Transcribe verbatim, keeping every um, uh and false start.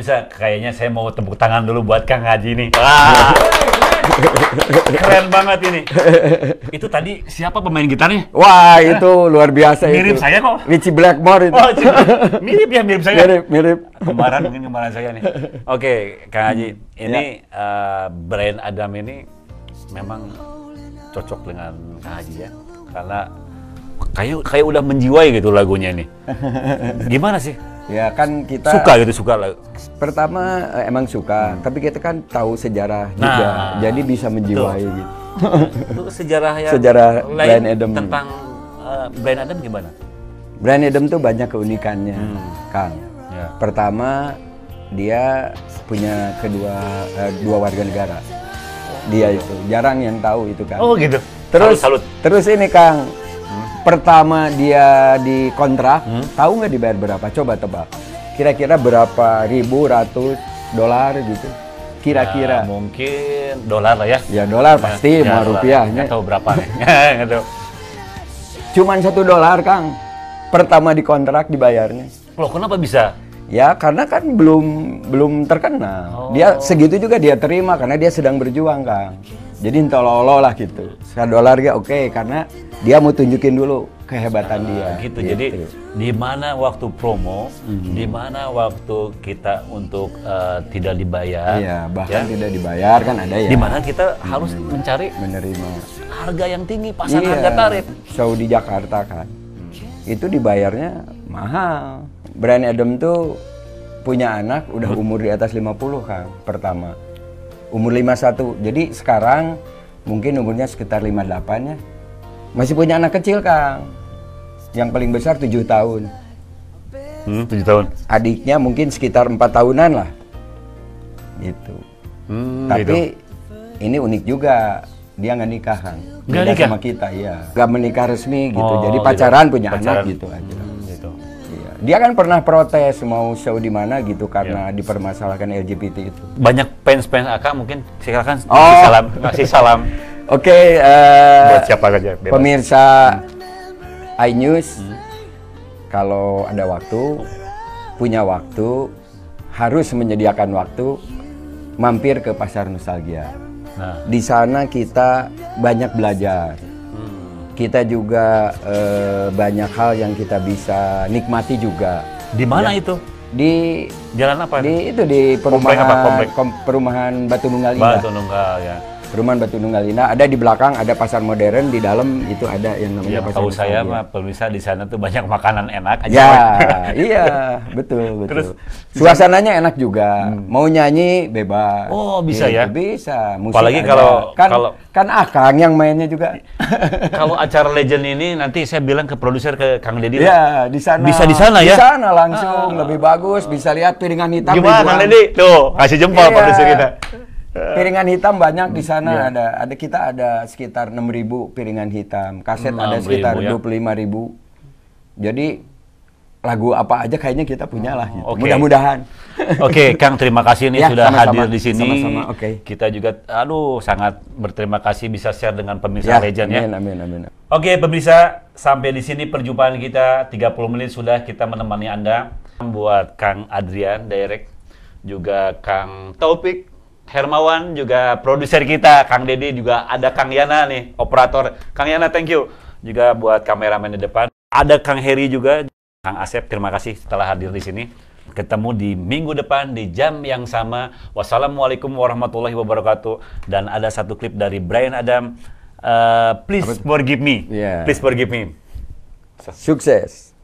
bisa, kayaknya saya mau tepuk tangan dulu buat Kang Haji nih. Wah. Keren banget ini. Itu tadi siapa pemain gitarnya? Wah, itu luar biasa. Mirip itu. saya kok. Richie Blackmore itu. Oh, mirip ya, mirip saya. Mirip, mirip. Kembaran, mungkin kembaran saya nih. Oke, Kang Haji, ini ya. uh, Bryan Adam ini memang cocok dengan Kang Haji ya, karena kayak kayak udah menjiwai gitu lagunya ini. Gimana sih? Ya kan kita suka gitu, suka lagu. Pertama emang suka, hmm. tapi kita kan tahu sejarah nah, juga, jadi bisa menjiwai betul. gitu. Itu sejarah yang sejarah lain Bryan Adam tentang uh, Bryan Adam gimana? Bryan Adam tuh banyak keunikannya, hmm. Kang. Ya. Pertama, dia punya kedua uh, dua warga negara. Dia itu jarang yang tahu itu, Kang. Oh gitu. Terus salut, salut. terus ini, Kang. Hmm. Pertama dia dikontrak, hmm? tahu nggak dibayar berapa? Coba tebak. Kira-kira berapa ribu, ratus dolar gitu? Kira-kira. Ya, mungkin dolar lah ya. Ya dolar pasti, ya, mau rupiahnya. Nggak tahu berapa nih. Nggak tahu. Cuman satu dolar, Kang. Pertama dikontrak dibayarnya. Loh, kenapa bisa? Ya karena kan belum belum terkenal. Oh. Dia segitu juga dia terima karena dia sedang berjuang, Kang. Jadi entololo lah gitu. Satu dolar ya oke, okay, karena dia mau tunjukin dulu kehebatan nah, dia. Gitu. gitu. Jadi di mana waktu promo, mm-hmm. di mana waktu kita untuk uh, tidak dibayar, iya, bahkan ya? tidak dibayar kan ada ya. Di mana kita hmm. harus mencari menerima harga yang tinggi, pasar iya, harga tarif. Show di Jakarta kan, hmm. itu dibayarnya mahal. Bryan Adam tuh punya anak udah umur di atas lima puluh, Kang, pertama. Umur lima puluh satu. Jadi sekarang mungkin umurnya sekitar lima puluh delapan ya. Masih punya anak kecil, Kang. Yang paling besar tujuh tahun. Hmm, tujuh tahun. Adiknya mungkin sekitar empat tahunan lah. Gitu. Hmm, Tapi gitu. Ini unik juga. Dia nggak nikah, Kang. Nggak nikah? Sama kita, iya. Nggak menikah resmi gitu. Oh, Jadi pacaran gitu. punya pacaran. anak gitu aja. Dia kan pernah protes mau show di mana gitu karena yeah. dipermasalahkan L G B T itu. Banyak fans-fans Aka mungkin silakan oh. ngasih salam, ngasih salam. Oke, okay, uh, buat siapa aja. Bebas. Pemirsa hmm. iNews, hmm. kalau ada waktu, punya waktu, harus menyediakan waktu mampir ke Pasar Nostalgia. Nah. Di sana kita banyak belajar. Kita juga eh, banyak hal yang kita bisa nikmati juga. Di mana ya? Itu? Di jalan apa? Di itu di perumahan komplek apa? Komplek? Kom, perumahan Batu Nunggal Indah. Batu Nunggal ya. Perumahan Batu Nunggal Indah. Ada di belakang ada pasar modern, di dalam itu ada yang namanya ya, pasar. Tahu saya mah pemirsa di sana tuh banyak makanan enak. Ya, iya, betul betul. Terus, suasananya enak juga. Hmm. Mau nyanyi bebas. Oh bisa gitu, ya? Bisa. Musik apalagi ada. kalau kan kalau kan Akang yang mainnya juga. Kalau acara Legend ini nanti saya bilang ke produser ke Kang Deddy. Ya, di sana. Bisa di sana ya? Di sana langsung ah. lebih bagus, bisa lihat piringan hitam. Gimana Kang Deddy? Tuh, kasih jempol iya. produser kita. Piringan hitam banyak di sana yeah. ada ada kita ada sekitar enam ribu piringan hitam, kaset ada sekitar ya? dua puluh lima ribu. Jadi lagu apa aja kayaknya kita punya lah gitu. Okay. Mudah-mudahan. Oke, okay, Kang, terima kasih nih ya, sudah sama-sama. hadir di sini. Sama-sama. Oke. Okay. Kita juga aduh sangat berterima kasih bisa share dengan pemirsa ya, Legend amin, ya. Amin amin amin. Oke, okay, pemirsa, sampai di sini perjumpaan kita tiga puluh menit sudah kita menemani Anda. Buat Kang Adrian Direct, juga Kang Taufik Hermawan, juga produser kita, Kang Deddy, juga ada Kang Yana nih, operator. Kang Yana, thank you. Juga buat kameramen di depan. Ada Kang Heri juga, Kang Asep, terima kasih setelah hadir di sini. Ketemu di minggu depan di jam yang sama. Wassalamualaikum warahmatullahi wabarakatuh. Dan ada satu klip dari Bryan Adam. Uh, please forgive me. Yeah. Please forgive me. Sukses.